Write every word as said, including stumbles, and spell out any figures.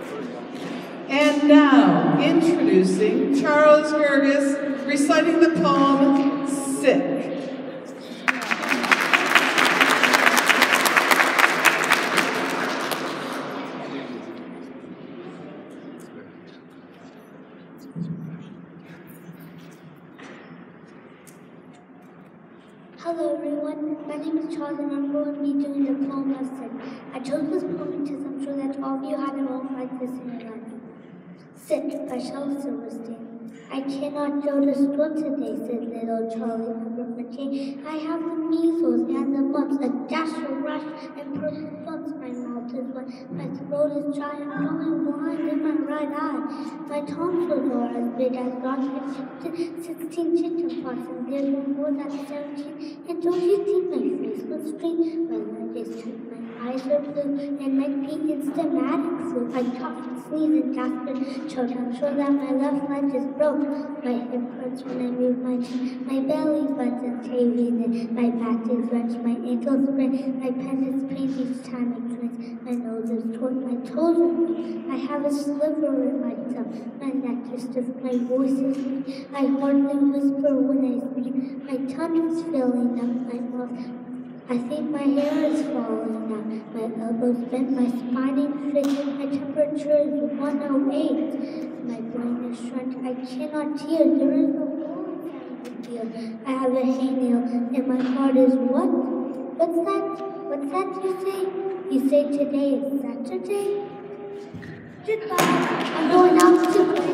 And now, introducing Charles Gerges, reciting the poem, Sick. Hello everyone, my name is Charles and I'm going to be doing the poem of Sick. I chose this poem because I'm sure that all of you had a moment like this in your life. Sick by Shel Silverstein. I cannot go to school today, said little Charlie under my chain. I have the measles and the mumps, a dash, a rash, and purple bumps. My mouth is wet, my throat is dry, I'm going blind in my right eye. My tonsils are as big as rocks, with sixteen chicken pox, and there's one more than seventeen. And don't you think my face was strange? My leg is turned, my eyes are blue, and my feet instamatic flu. I cough and sneeze and gasp and choke. I'm sure that my left leg is broke. My hip hurts when I move my chin. My belly buttons cavies in. My back is wrenched. My ankles sprain. My appendix pains each time it drains. My nose is torn. My toes are numb. I have a sliver in my tongue. My neck is stiff. My voice is weak. I hardly whisper when I speak. My tongue is filling up my mouth. I think my hair is falling out. My elbows bent. My spine is straight. My temperature is one oh eight. My brain is shrunk. I cannot hear. There is no voice I can hear. I have a hangnail, and my heart is what? What's that? What's that you say? You say today is Saturday? Goodbye. I'm going out to play.